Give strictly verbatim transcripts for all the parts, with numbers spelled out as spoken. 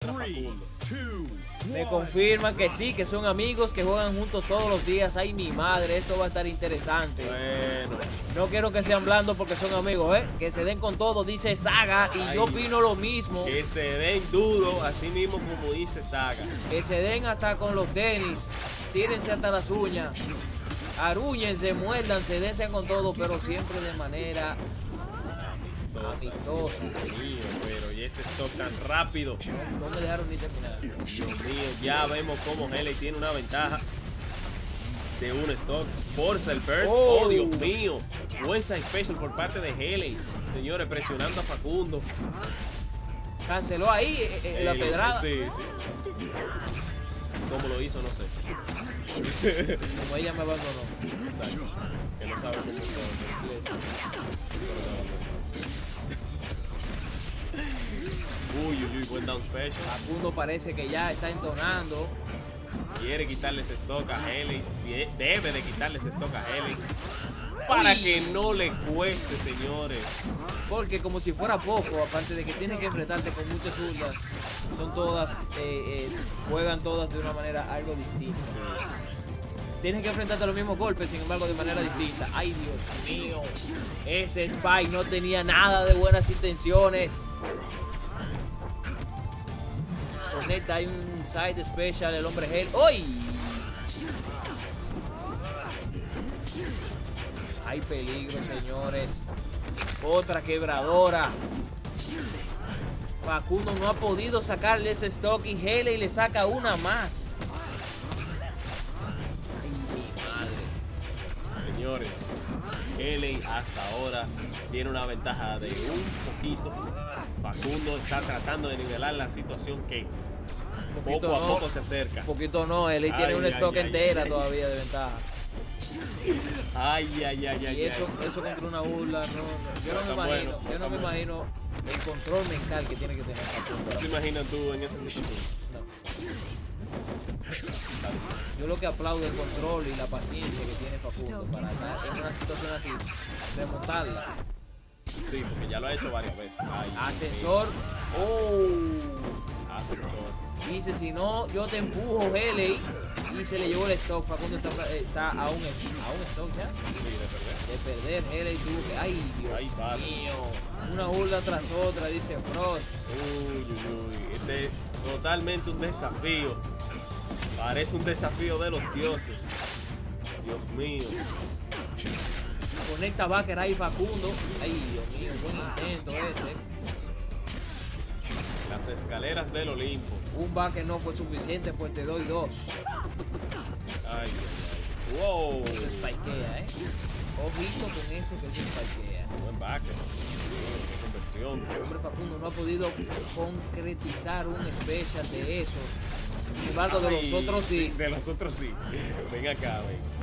Facundo. Me confirman que sí, que son amigos, que juegan juntos todos los días. Ay, mi madre, esto va a estar interesante. Bueno. No quiero que sean blandos porque son amigos, ¿eh? Que se den con todo, dice Saga, y Ay, yo opino lo mismo. Que se den duro, así mismo como dice Saga. Que se den hasta con los tenis, tírense hasta las uñas, arúñense, muérdanse, dense con todo, pero siempre de manera amistosa. Dios mío, pero y ese stock tan rápido. No, no me dejaron ni terminar. Dios mío, ya vemos cómo Heley tiene una ventaja de un stock. Forza el burst. Oh, Oh. Dios mío. Fuerza special por parte de Heley. Señores, presionando a Facundo. Canceló ahí eh, eh, la Eh, pedrada. Sí, sí. ¿Cómo lo hizo? No sé. Como ella me abandonó. Exacto. Que no sabe cómo fue. Uy, uy, uy, buen down special. Facundo parece que ya está entonando. Quiere quitarles stock a Heley. Debe de quitarles stock a Heley. Para que no le cueste, señores. Porque como si fuera poco, aparte de que tiene que enfrentarte con muchas zurdas, son todas, eh, eh, juegan todas de una manera algo distinta. Tienes que enfrentarte a los mismos golpes, sin embargo, de manera distinta. Ay, Dios mío. Ese Spike no tenía nada de buenas intenciones. Conecta, hay un side special, el hombre Hell. ¡Uy! Hay peligro, señores. Otra quebradora. Facundo no ha podido sacarle ese stock y Heley le saca una más. Ay, mi madre. Señores, Heley hasta ahora tiene una ventaja de un poquito. Facundo está tratando de nivelar la situación que Poquito poco a no, poco se acerca. poquito no, Heley tiene Ay, un ay, stock ay, entera ay, todavía de ventaja. Ay, ay, ay, ay. Y eso, ay. eso contra una burla, no, no, yo no me Está imagino, bueno, yo no está me bueno. imagino el control mental que tiene que tener Facundo. ¿Qué te imaginas tú en esa situación? No. Yo lo que aplaudo es el control y la paciencia que tiene Facundo para estar en una situación así, remontarla. Sí, porque ya lo ha hecho varias veces. Ay, Ascensor, oh, ascensor. dice si no, yo te empujo, Heley, y se le llevó el stock. Facundo está, está a, un, a un stock ya. Sí, de perder. De perder, Heley tuvo que, ay, Dios Ay, padre. mío, una burla tras otra, dice Frost. Uy, uy, uy. Este es totalmente un desafío. Parece un desafío de los dioses. Dios mío. Conecta Baker ahí Facundo. Ay, Dios mío, buen intento ese. Las escaleras del Olimpo. Un Baker no fue suficiente, pues te doy dos. Ay, ay, ay. Wow. Se spikea, eh. Ojito con eso que se spikea. Buen backer. Buena conversión. El hombre Facundo no ha podido concretizar un special de esos. Sin embargo, de Ay, los otros sí. De los otros sí. Ven acá, ven.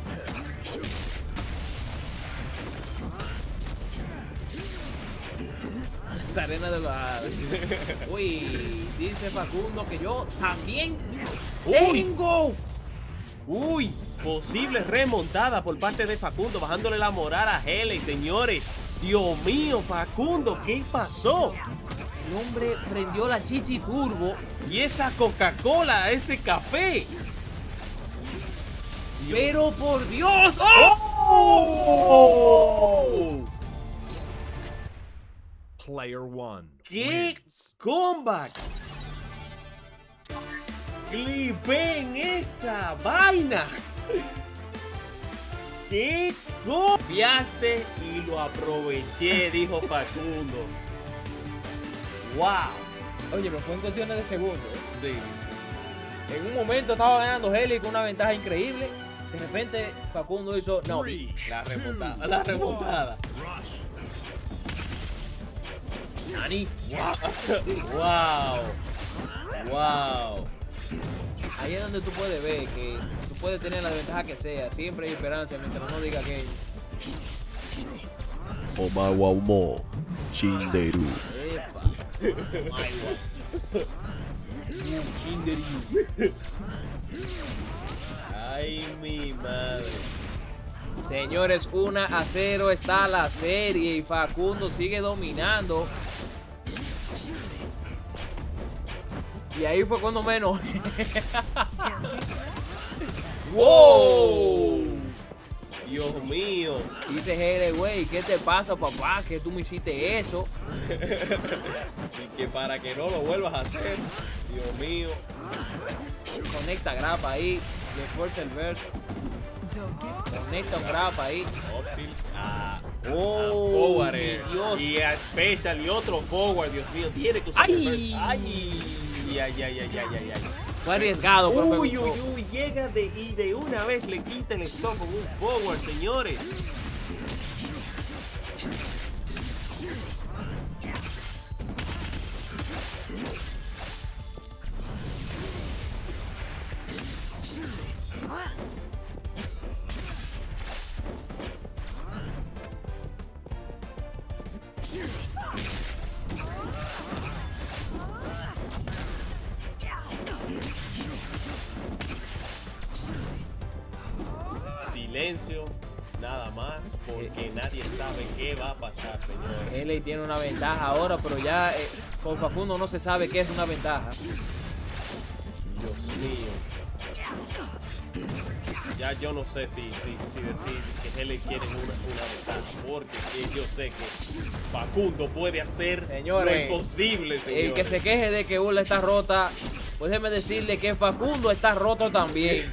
Esta arena de la... Uy, dice Facundo que yo también Uy. tengo. Uy, posible remontada por parte de Facundo, bajándole la moral a Heley, señores. Dios mío, Facundo, ¿qué pasó? El hombre prendió la chichi turbo. Y esa Coca-Cola, ese café. Pero por Dios. ¡Oh! Player one. ¡Qué wins. comeback! ¡Clipen esa vaina! ¡Qué copiaste y lo aproveché! Dijo Facundo. ¡Wow! Oye, pero fue en cuestiones de segundos. ¿eh? Sí. En un momento estaba ganando Heley con una ventaja increíble. De repente Facundo hizo no. Three, La remontada. two, La remontada. Rush. Nani. ¡Wow! ¡Wow! Ahí es donde tú puedes ver que tú puedes tener la ventaja que sea. Siempre hay esperanza mientras no diga que. Omawa umo Chinderu. Epa. Maiwa. Chinderío. ¡Ay, mi madre! Señores, uno a cero está la serie y Facundo sigue dominando. Y ahí fue cuando menos. ¡Wow! Dios mío. Dice Haley, güey, ¿qué te pasa, papá? Que tú me hiciste eso. Y que para que no lo vuelvas a hacer. Dios mío. Conecta grapa ahí. Le fuerza el verso. Conecta un grapa ahí. Ah, Oh, forward, mi eh. Dios. Y a special y otro forward, Dios mío, tiene que usar Ay. el first. Ay, ay, ay, ay, ay, ay, ay. Fue arriesgado, pero me Uy, gustó. uy, uy, llega de y de una vez le quita el stop con un forward, señores. Silencio, nada más, porque nadie sabe qué va a pasar, señores. Haley tiene una ventaja ahora, pero ya eh, con Facundo no se sabe qué es una ventaja. Dios mío. Ya yo no sé si, si, si decir que Haley quiere una, una ventaja, porque que yo sé que Facundo puede hacer Señores, lo imposible, señores. El que se queje de que Urla está rota, pues déjeme decirle que Facundo está roto también.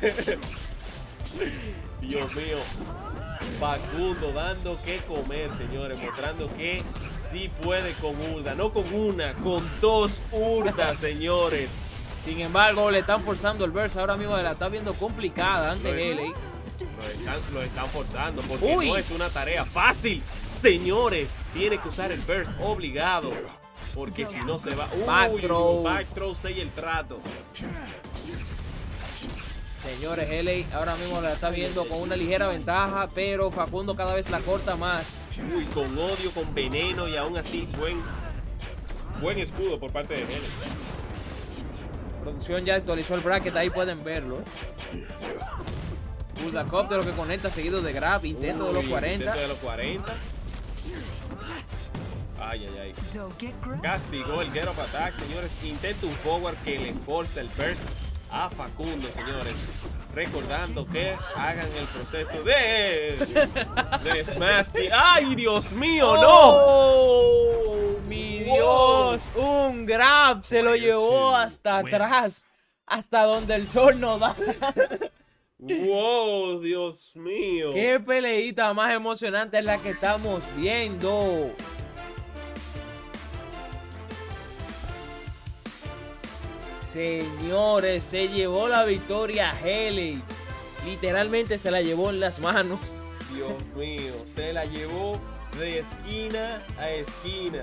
Dios mío. Facundo dando que comer, señores, mostrando que sí puede con Urda, no con una, con dos Urdas, señores. Sin embargo, le están forzando el verse. Ahora mismo la está viendo complicada ante Haley. Lo están, lo están forzando porque Uy. no es una tarea fácil. Señores, tiene que usar el burst obligado. Porque si no se va. Uy, Back throw. back throw sella el trato. Señores, Haley ahora mismo la está viendo con una ligera ventaja, pero Facundo cada vez la corta más. Uy, con odio, con veneno y aún así buen, buen escudo por parte de Haley. Producción ya actualizó el bracket, ahí pueden verlo. Bullsacoptero que conecta seguido de grab, intento de los Uy, cuarenta. Intento de los cuarenta. Ay, ay, ay. Castigó el get up attack, señores. Intenta un forward que le forza el burst a Facundo, señores. Recordando que hagan el proceso de, de Smash. ¡Ay, Dios mío, no! ¡Oh, mi Wow. Dios! Un grab se lo llevó hasta atrás, hasta donde el sol no da. ¡Wow, Dios mío! ¡Qué peleita más emocionante es la que estamos viendo! Señores, se llevó la victoria Haley. Literalmente se la llevó en las manos. Dios mío, se la llevó de esquina a esquina.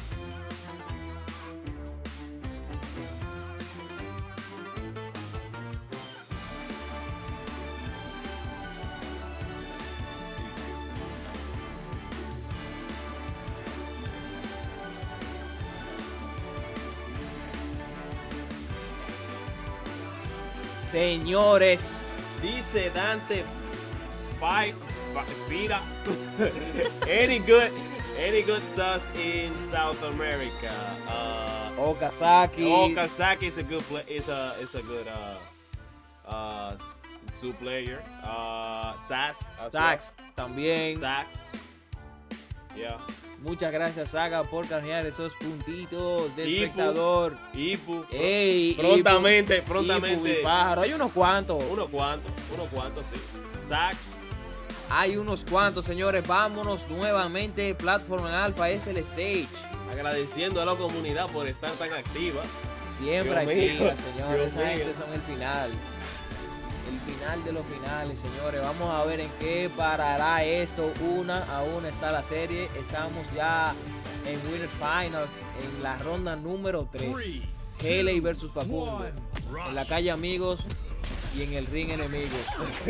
Señores, Dice Dante, five, Fira. any good, any good sauce in South America. Uh, Okazaki. Okazaki is a good play. Is a is a good uh uh zoo player. Uh, Sax. as Sax well. también. Sax. Yeah. Muchas gracias, Saga, por canjear esos puntitos de Ipu. espectador. Ipu. Ey, prontamente, Ipu, prontamente. Ipu y Pájaro. Hay unos cuantos. Unos cuantos, unos cuantos, sí. Sax. Hay unos cuantos, señores. Vámonos nuevamente. Plataforma en Alpha es el stage. Agradeciendo a la comunidad por estar tan activa. Siempre Dios activa, mío, señores. Dios Esa mío. gente son el final. El final de los finales, señores. Vamos a ver en qué parará esto. Una a una está la serie. Estamos ya en Winners Finals, en la ronda número tres. Haley versus Facundo. En la calle amigos y en el ring enemigos.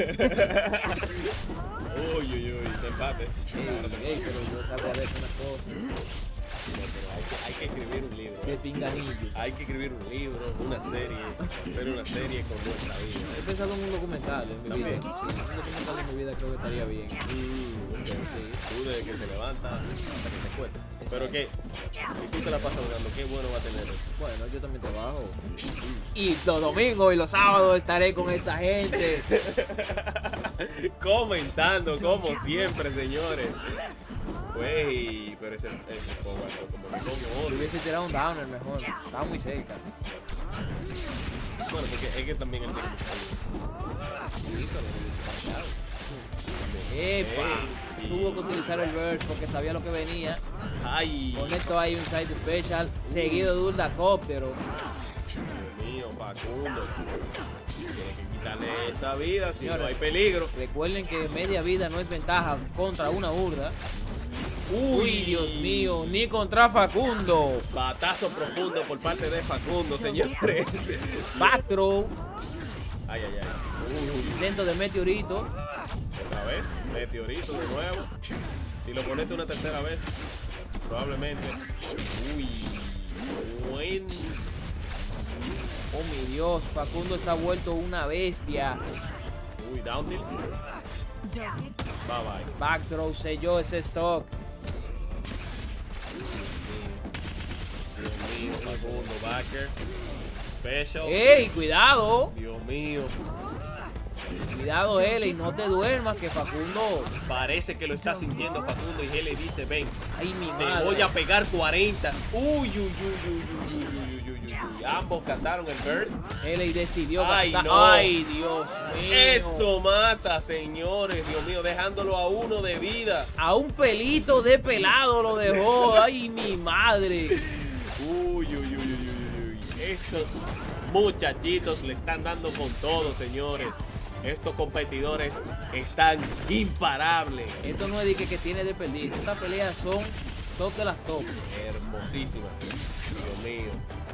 Uy, uy, uy, te empate. Ey, ey, pero yo sabía de unas cosas. No, pero hay que, hay que escribir un libro. De ¿eh? pinganillo. Hay que escribir un libro, una serie, hacer una serie con nuestra vida. He pensado en un documental en mi vida. También. Sí, un documental en mi vida creo que estaría bien. Mm, ok. Sí. Tú desde que se levanta hasta que se acuesta. Pero que, si tú te la pasas jugando, qué bueno va a tener eso. Bueno, yo también trabajo. y los domingos y los sábados estaré con esta gente. Comentando, como siempre, señores. Güey, pero ese, ese forward como que como Le otro. hubiese tirado un downer mejor. Estaba muy cerca. Bueno, porque es que también él tiene que sí, pero no hubiese Epa. Ey, Tuvo que utilizar el burst porque sabía lo que venía. Ay, Conectó ahí un side special. Seguido de un dacóptero. Dios mío, Facundo. Tiene que quitarle esa vida si Señores, no hay peligro. Recuerden que media vida no es ventaja contra una urda. Uy, Dios mío, ni contra Facundo. Batazo profundo por parte de Facundo, señores. Back throw. Ay, ay, ay. Intento de meteorito. Otra vez, meteorito de nuevo. Si lo conecta una tercera vez, probablemente. Uy, buen. Oh mi Dios, Facundo está vuelto una bestia. Uy, down tilt. Bye bye. Back throw selló ese stock. Dios mío, Facundo, backer. Special. ¡Ey, cuidado! Dios mío. Cuidado, L, y no te duermas que Facundo. Parece que lo está sintiendo Facundo y él le dice, ven, Ay, mi te madre. voy a pegar cuarenta. Uy, uy, uy, uy, uy, uy, uy, uy, uy, uy. Ambos cantaron el burst. L decidió Ay, gastar. no. Ay, Dios mío. Esto mata, señores, Dios mío, dejándolo a uno de vida. A un pelito de pelado lo dejó. Ay, mi madre. Uy, uy, uy, uy, uy, uy. Estos muchachitos le están dando con todo, señores. Estos competidores están imparables. Esto no es de que, que tiene de perder. Estas peleas son top de las top. Hermosísimas. Dios mío.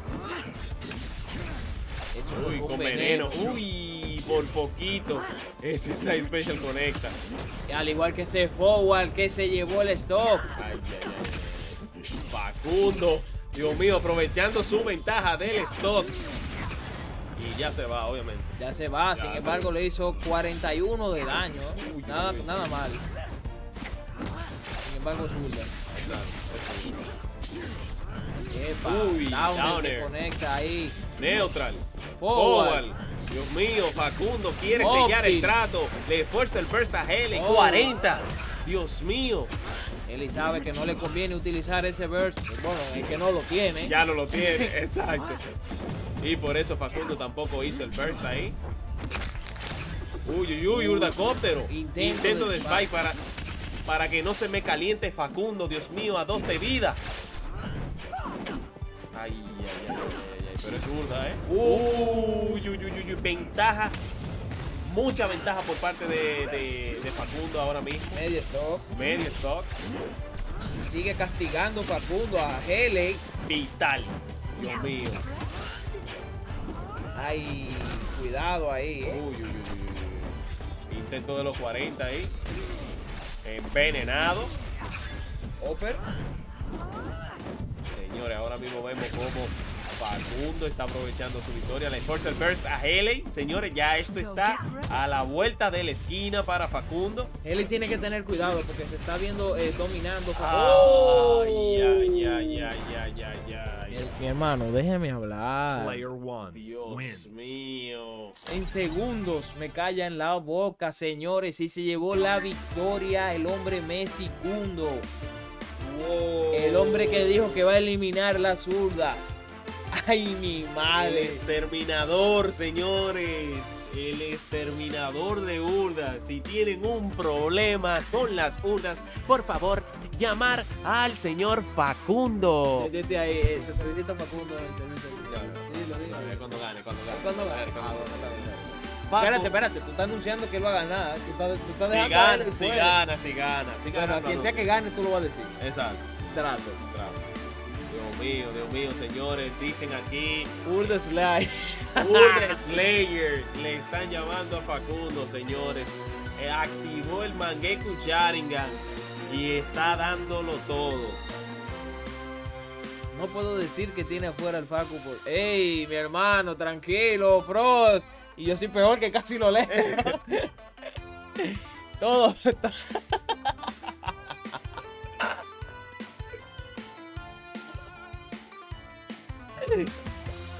Eso fue Uy, un con veneno. Uy, por poquito. Ese side special conecta. Al igual que ese forward que se llevó el stock. Ay, ay, ay. Facundo. Dios mío, aprovechando su ventaja del stock. Y ya se va, obviamente. Ya se va, sin Ya, embargo le hizo cuarenta y uno de daño. Uy, Nada, uy, uy. nada mal. Sin embargo, zurda. Epa, Uy, downer que downer. conecta ahí. Neutral. Forward. Forward. Dios mío, Facundo quiere Opti. sellar el trato. Le fuerza el burst a Helen. Oh. cuarenta. Dios mío. Él sabe que no le conviene utilizar ese burst. Bueno, es que no lo tiene. Ya no lo tiene. Exacto. Y por eso Facundo tampoco hizo el burst ahí. Uy, uy, uy, urdacóptero. Intento Intento, de de spike para, para que no se me caliente Facundo. Dios mío, a dos de vida. Ay, ay, ay, ay, ay, ay, pero es urda, ¿eh? Uy, uy, uy, uy, uy, ventaja. Mucha ventaja por parte de, de, de Facundo ahora mismo. Medio stop. Medio stock. Sigue castigando Facundo a Haley. Vital. Dios mío. Ay, cuidado ahí, eh. Uy, uy, uy, uy, uy. Intento de los cuarenta ahí. Envenenado. Upper. Señores, ahora mismo vemos cómo Facundo está aprovechando su victoria. Le forza el burst a Haley. Señores, ya esto está a la vuelta de la esquina para Facundo. Haley tiene que tener cuidado porque se está viendo eh, dominando. Ay, ay, ay, ay, ay, ay, ay. Mi, mi hermano, déjeme hablar. Player one Dios wins. mío. En segundos me calla en la boca, señores, y se llevó la victoria el hombre Messi Cundo. Wow. El hombre que dijo que va a eliminar las zurdas. Ay, mi El madre. exterminador, señores. El exterminador de urdas. Si tienen un problema con las urdas, por favor, llamar al señor Facundo. Desde ahí, eh, se solicita Facundo. Dilo, dilo. A ver, cuando gane, cuando gane. ¿Cuándo A va? ver, Ah, cuando bueno, gane. está bien, está bien. Facu, Espérate, espérate, tú estás anunciando que él va a ganar. Tú estás, tú estás Si dejando a él gana, si fuera. gana, si gana. Si Bueno, gana. a quien sea que gane, tú lo vas a decir. Exacto. Trato. Bravo. Dios mío, Dios mío, señores. Dicen aquí. Urda Slash. Urda Slayer. Le están llamando a Facundo, señores. Eh, activó el Mangekyou Sharingan. Y está dándolo todo. No puedo decir que tiene afuera el Facu por... ¡Ey, mi hermano, tranquilo, Frost! Y yo soy peor que casi lo leo. Todo está...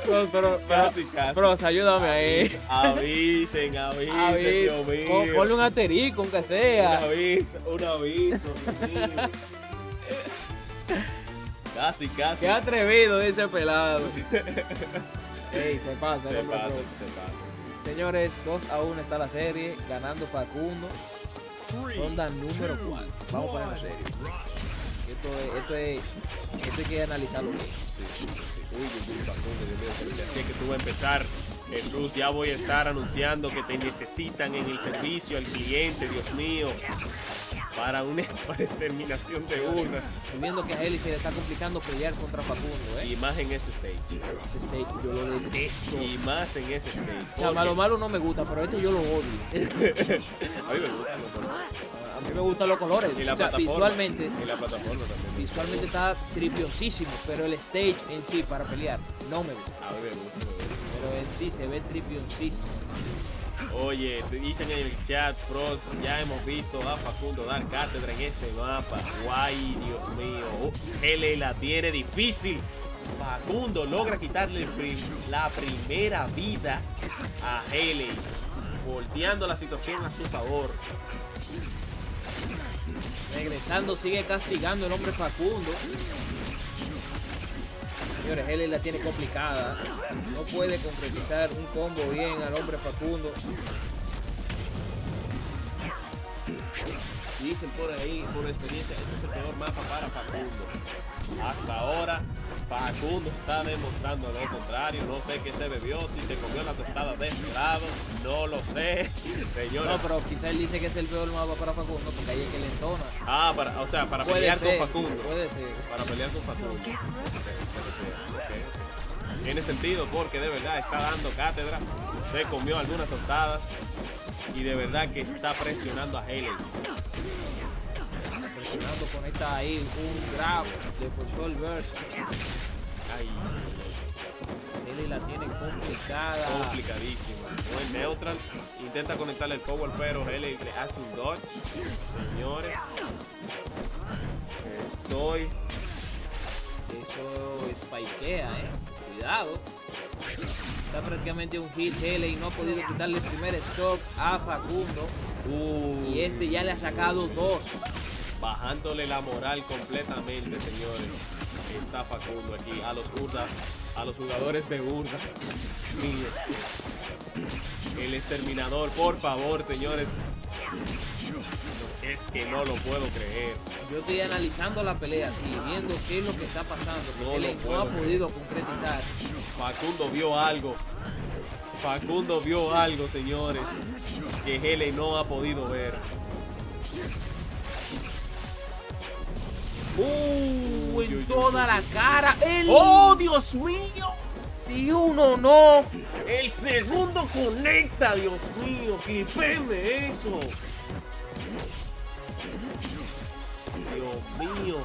Pero, pero, Casi, casi. pero, ayúdame ahí. Avisen, avisen, Avisen. Dios mío. Pon- Ponle un asterisco, aunque sea. Un aviso, un aviso, Dios mío. Casi, casi. Qué atrevido, dice pelado. Ey, se pasa, Se el hombre pasa, pro. se pasa. Señores, dos a uno está la serie, ganando Facundo. Ronda número cuatro. Vamos a ponerlo serio. Esto es, esto es, esto hay que analizarlo bien. Sí, sí, sí. Uy, uy, uy, Facundo, Dios mío, así que tú vas a empezar. Jesús, ya voy a estar anunciando que te necesitan en el servicio al cliente, Dios mío, para una para exterminación de urnas. Estoy viendo que a Heli se le está complicando pelear contra Facundo, ¿eh? Y más en ese stage. Ese stage yo lo detesto. Y más en ese stage. O sea, malo malo no me gusta, pero este yo lo odio. A mí me gusta, A mí me gustan los colores. y la O sea, plataforma. visualmente, Y la plataforma también. visualmente está tripiosísimo, pero el stage en sí para pelear no me gusta. A mí me gusta, me gusta. Pero en sí se ve tripiosísimo. Oye, te dicen en el chat, Frost, ya hemos visto a Facundo dar cátedra en este mapa. Guay, Dios mío. Uh, L la tiene difícil. Facundo logra quitarle el prim- la primera vida a L, volteando la situación a su favor. Regresando, sigue castigando el hombre Facundo. Señores, Heli la tiene complicada. No puede concretizar un combo bien al hombre Facundo. Dicen por ahí, por experiencia, este es el peor mapa para Facundo. Hasta ahora, Facundo está demostrando lo contrario. No sé qué se bebió, si se comió la tostada de este lado, no lo sé, señores. No, pero quizá él dice que es el peor mapa para Facundo porque ahí es que le entona. Ah, para, o sea, para Puede pelear ser, con Facundo. puede ser. Para pelear con Facundo. Ok, ok. Tiene sentido porque de verdad está dando cátedra. Se comió algunas tostadas y de verdad que está presionando a Helen. Presionando, conecta ahí un grab de forzó el burst. Ay, Heli la tiene complicada. complicadísima. Buen neutral. Intenta conectarle el power, pero Helen le hace un dodge. Señores, estoy. Eso spikea, eh. Cuidado. Está prácticamente un hit Heli y no ha podido quitarle el primer stock a Facundo. Uh, Y este ya le ha sacado dos. bajándole la moral completamente, señores. Está Facundo aquí a los Urda, a los jugadores de Urda. Mío. El exterminador, por favor, señores. Es que no lo puedo creer. Yo estoy analizando la pelea, sí, viendo qué es lo que está pasando. No Porque lo él no puedo ha podido concretizar. Facundo vio algo. Facundo vio algo, señores, que Helen no ha podido ver. Uh, Uy, en uy, toda uy, la cara. El... ¡Oh, Dios mío! Si uno no. El segundo conecta, Dios mío. Clipeme eso. Dios mío.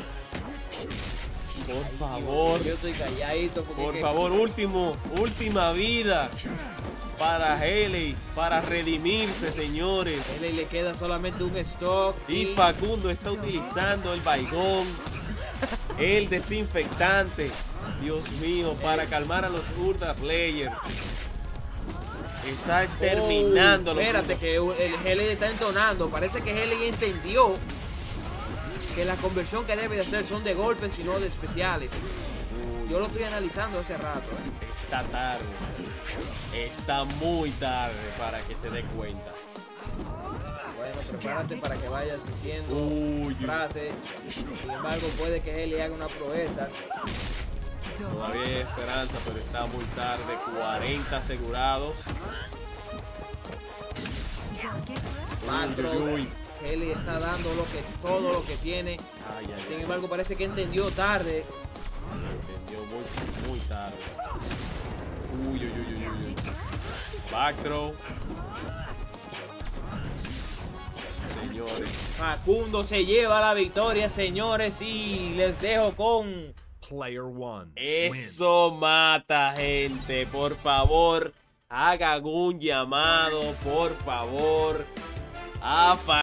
Por favor. Yo estoy calladito porque Por que- favor, último, última vida para Haley, para redimirse, señores. Él le queda solamente un stock. Y Facundo está utilizando el baigón, el desinfectante, Dios mío, para calmar a los Ultra Players. Está exterminando a Oh, los espérate, Ultra- que el Heli está entonando. Parece que Heli entendió que la conversión que debe de hacer son de golpes y no de especiales. Yo lo estoy analizando hace rato. ¿eh? Está tarde. Está muy tarde para que se dé cuenta. Bueno, prepárate para que vayas diciendo Uy, frases. Sin embargo, puede que Heli haga una proeza. todavía hay esperanza, pero está muy tarde. cuarenta asegurados. Macro. Uy, uy, uy. Heli está dando lo que, todo lo que tiene. Ay, ay, Sin ay. embargo, parece que entendió tarde. Entendió muy, muy tarde. Uy, uy, uy, uy, uy, uy. Back throw. Señores. Facundo se lleva la victoria, señores, y les dejo con... Player one. Eso mata, gente. Por favor, hagan un llamado, por favor, a Fa-